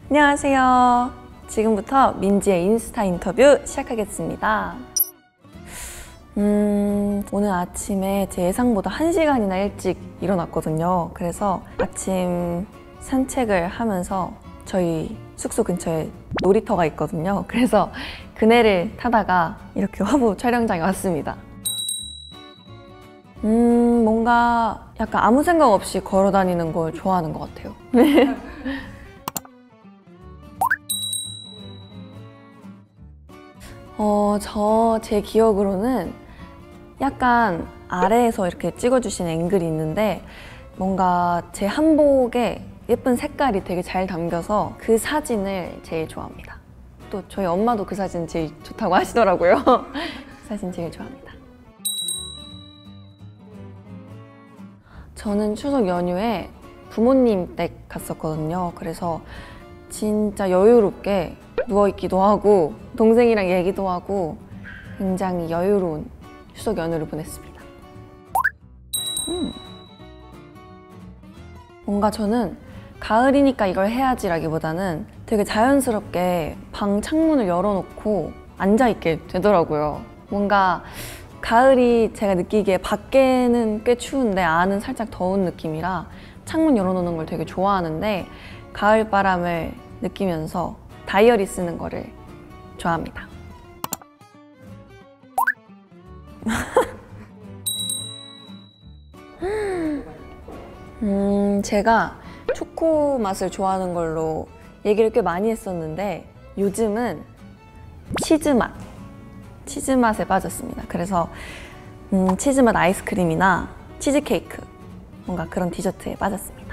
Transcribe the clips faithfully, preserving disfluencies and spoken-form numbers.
안녕하세요. 지금부터 민지의 인스타 인터뷰 시작하겠습니다. 음, 오늘 아침에 제 예상보다 한 시간이나 일찍 일어났거든요. 그래서 아침 산책을 하면서 저희 숙소 근처에 놀이터가 있거든요. 그래서 그네를 타다가 이렇게 화보 촬영장에 왔습니다. 음, 뭔가 약간 아무 생각 없이 걸어 다니는 걸 좋아하는 것 같아요. 어, 저 제 기억으로는 약간 아래에서 이렇게 찍어주신 앵글이 있는데 뭔가 제 한복에 예쁜 색깔이 되게 잘 담겨서 그 사진을 제일 좋아합니다. 또 저희 엄마도 그 사진 제일 좋다고 하시더라고요. 그 사진 제일 좋아합니다. 저는 추석 연휴에 부모님 댁 갔었거든요. 그래서 진짜 여유롭게 누워있기도 하고 동생이랑 얘기도 하고 굉장히 여유로운 추석 연휴를 보냈습니다. 음. 뭔가 저는 가을이니까 이걸 해야지 라기보다는 되게 자연스럽게 방 창문을 열어놓고 앉아있게 되더라고요. 뭔가 가을이 제가 느끼기에 밖에는 꽤 추운데 안은 살짝 더운 느낌이라 창문 열어놓는 걸 되게 좋아하는데 가을 바람을 느끼면서 다이어리 쓰는 거를 좋아합니다. 음, 제가 초코 맛을 좋아하는 걸로 얘기를 꽤 많이 했었는데 요즘은 치즈 맛, 치즈 맛에 빠졌습니다. 그래서 음, 치즈 맛 아이스크림이나 치즈케이크, 뭔가 그런 디저트에 빠졌습니다.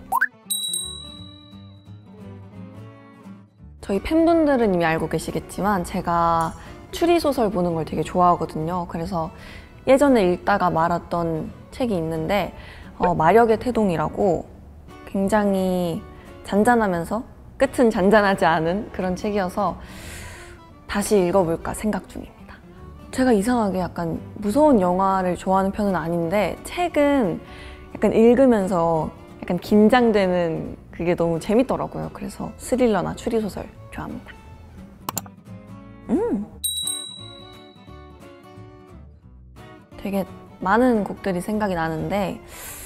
저희 팬분들은 이미 알고 계시겠지만 제가 추리소설 보는 걸 되게 좋아하거든요. 그래서 예전에 읽다가 말았던 책이 있는데 어, 마력의 태동이라고 굉장히 잔잔하면서 끝은 잔잔하지 않은 그런 책이어서 다시 읽어볼까 생각 중입니다. 제가 이상하게 약간 무서운 영화를 좋아하는 편은 아닌데 책은 약간 읽으면서 약간 긴장되는 그게 너무 재밌더라고요. 그래서 스릴러나 추리소설 좋아합니다. 음. 되게 많은 곡들이 생각이 나는데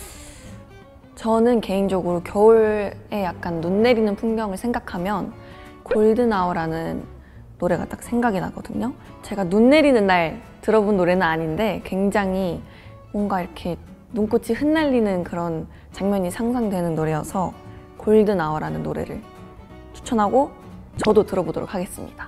저는 개인적으로 겨울에 약간 눈 내리는 풍경을 생각하면 골든아워라는 노래가 딱 생각이 나거든요. 제가 눈 내리는 날 들어본 노래는 아닌데 굉장히 뭔가 이렇게 눈꽃이 흩날리는 그런 장면이 상상되는 노래여서 골든아워라는 노래를 추천하고 저도 들어보도록 하겠습니다.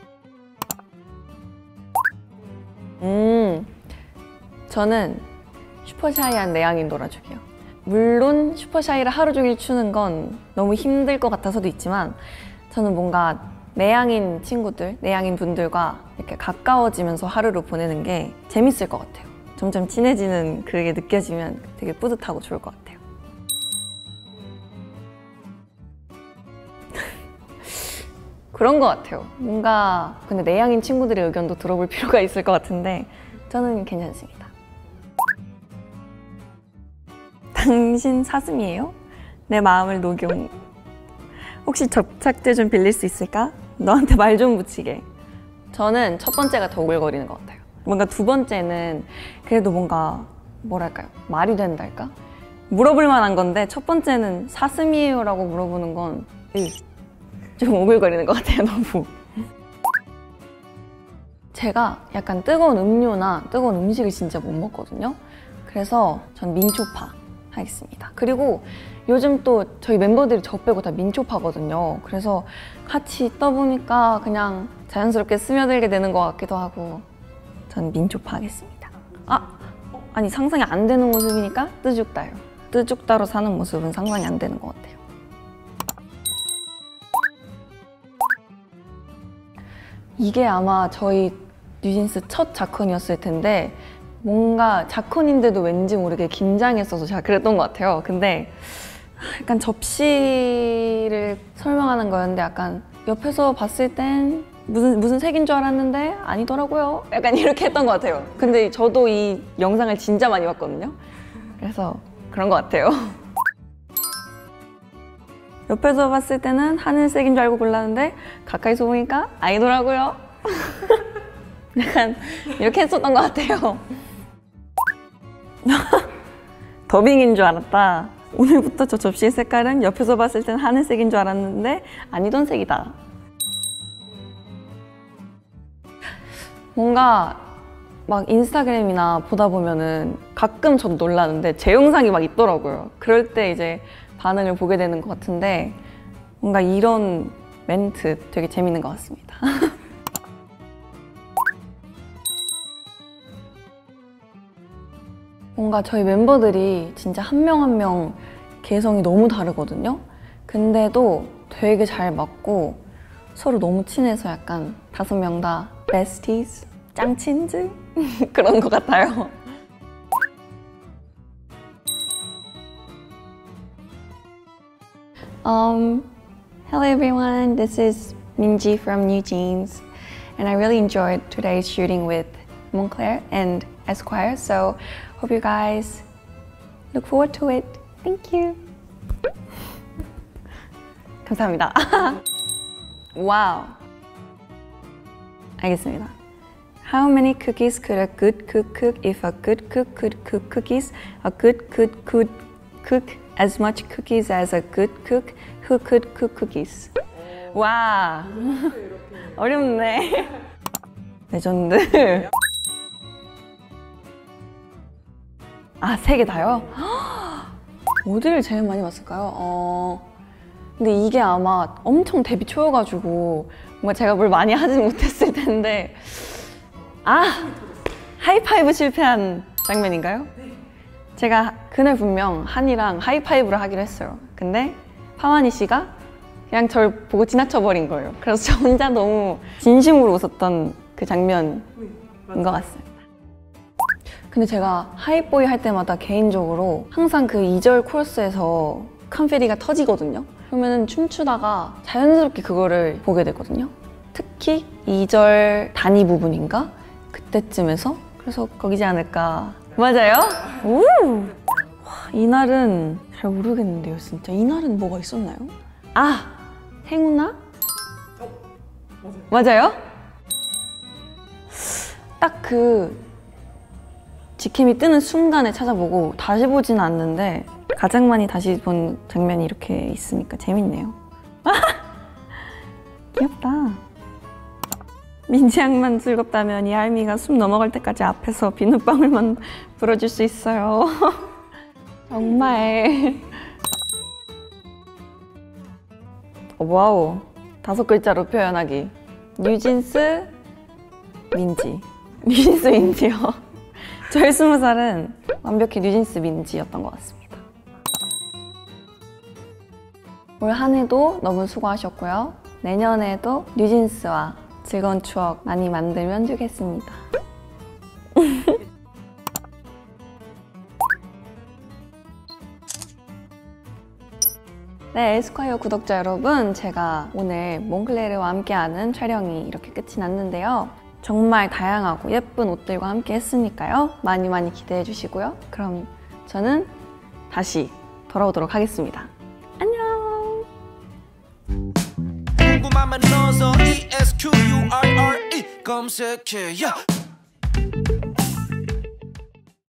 음, 저는 슈퍼샤이한 내향인 놀아주기요. 물론 슈퍼샤이를 하루 종일 추는 건 너무 힘들 것 같아서도 있지만 저는 뭔가 내향인 친구들, 내향인 분들과 이렇게 가까워지면서 하루를 보내는 게 재밌을 것 같아요. 점점 친해지는 그게 느껴지면 되게 뿌듯하고 좋을 것 같아요. 그런 것 같아요. 뭔가 근데 내향인 친구들의 의견도 들어볼 필요가 있을 것 같은데 저는 괜찮습니다. 당신 사슴이에요? 내 마음을 녹용. 혹시 접착제 좀 빌릴 수 있을까? 너한테 말 좀 붙이게. 저는 첫 번째가 더 오글거리는 것 같아요. 뭔가 두 번째는 그래도 뭔가 뭐랄까요? 말이 된달까? 물어볼 만한 건데 첫 번째는 사슴이에요? 라고 물어보는 건 좀 오글거리는 것 같아요. 너무. 제가 약간 뜨거운 음료나 뜨거운 음식을 진짜 못 먹거든요. 그래서 전 민초파 하겠습니다. 그리고 요즘 또 저희 멤버들이 저 빼고 다 민초파거든요. 그래서 같이 있다 보니까 그냥 자연스럽게 스며들게 되는 것 같기도 하고 전 민초파 하겠습니다. 아! 아니 상상이 안 되는 모습이니까 뜨죽다요. 뜨죽다로 사는 모습은 상상이 안 되는 것 같아요. 이게 아마 저희 뉴진스 첫 자컨이었을 텐데 뭔가 자컨인데도 왠지 모르게 긴장했어서 제가 그랬던 것 같아요. 근데 약간 접시를 설명하는 거였는데 약간 옆에서 봤을 땐 무슨, 무슨 색인 줄 알았는데 아니더라고요. 약간 이렇게 했던 것 같아요. 근데 저도 이 영상을 진짜 많이 봤거든요. 그래서 그런 것 같아요. 옆에서 봤을 때는 하늘색인 줄 알고 골랐는데 가까이서 보니까 아니더라고요. 약간 이렇게 했었던 것 같아요. 더빙인 줄 알았다. 오늘부터 저 접시의 색깔은 옆에서 봤을 땐 하늘색인 줄 알았는데 아니던 색이다. 뭔가 막 인스타그램이나 보다 보면은 가끔 저도 놀라는데 제 영상이 막 있더라고요. 그럴 때 이제 반응을 보게 되는 것 같은데 뭔가 이런 멘트 되게 재밌는 것 같습니다. 뭔가 저희 멤버들이 진짜 한 명 한 명 개성이 너무 다르거든요. 근데도 되게 잘 맞고 서로 너무 친해서 약간 다섯 명 다 besties, 짱친즈? 그런 것 같아요. Um, hello everyone, this is Minji from New Jeans, and I really enjoyed today's shooting with Moncler and Esquire, so hope you guys look forward to it. Thank you. 감사합니다. 와우. 알겠습니다. How many cookies could a good cook cook if a good cook could cook cookies? A good cook could cook as much cookies as a good cook who could cook cookies. 와, 어렵네. 레전드. 아, 세 개 다요? 어디를 제일 많이 봤을까요? 어... 근데 이게 아마 엄청 데뷔 초여가지고 뭔가 제가 뭘 많이 하진 못했을 텐데 아! 하이파이브 실패한 장면인가요? 제가 그날 분명 한이랑 하이파이브를 하기로 했어요. 근데 파마니 씨가 그냥 저를 보고 지나쳐버린 거예요. 그래서 저 혼자 너무 진심으로 웃었던 그 장면인 것 같습니다. 근데 제가 하이보이 할 때마다 개인적으로 항상 그 이 절 코러스에서 칸페리가 터지거든요. 그러면 춤추다가 자연스럽게 그거를 보게 되거든요. 특히 이 절 단위 부분인가? 그때쯤에서? 그래서 거기지 않을까. 맞아요? 오! 와, 이날은 잘 모르겠는데요, 진짜. 이날은 뭐가 있었나요? 아! 행운아? 어, 맞아요. 맞아요? 딱 그 직캠이 뜨는 순간에 찾아보고 다시 보진 않는데 가장 많이 다시 본 장면이 이렇게 있으니까 재밌네요. 귀엽다. 민지 양만 즐겁다면 이 할미가 숨 넘어갈 때까지 앞에서 비눗방울만 불어줄 수 있어요. 정말. 어, 와우. 다섯 글자로 표현하기. 뉴진스 민지. 뉴진스 민지요. 저의 스무 살은 완벽히 뉴진스 민지였던 것 같습니다. 올 한 해도 너무 수고하셨고요. 내년에도 뉴진스와 즐거운 추억 많이 만들면 좋겠습니다. 네, 에스콰이어 구독자 여러분, 제가 오늘 몽클레르와 함께하는 촬영이 이렇게 끝이 났는데요. 정말 다양하고 예쁜 옷들과 함께 했으니까요. 많이 많이 기대해 주시고요. 그럼 저는 다시 돌아오도록 하겠습니다. 안녕! 궁금하면 넣어서 E S Q U R R E 검색해.